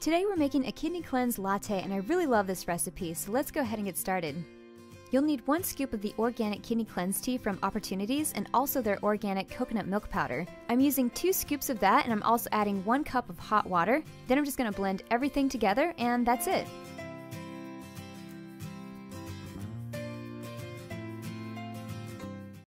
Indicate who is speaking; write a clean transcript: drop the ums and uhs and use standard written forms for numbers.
Speaker 1: Today we're making a kidney cleanse latte and I really love this recipe, so let's go ahead and get started. You'll need 1 scoop of the organic kidney cleanse tea from Opportunities and also their organic coconut milk powder. I'm using 2 scoops of that and I'm also adding 1 cup of hot water. Then I'm just going to blend everything together and that's it.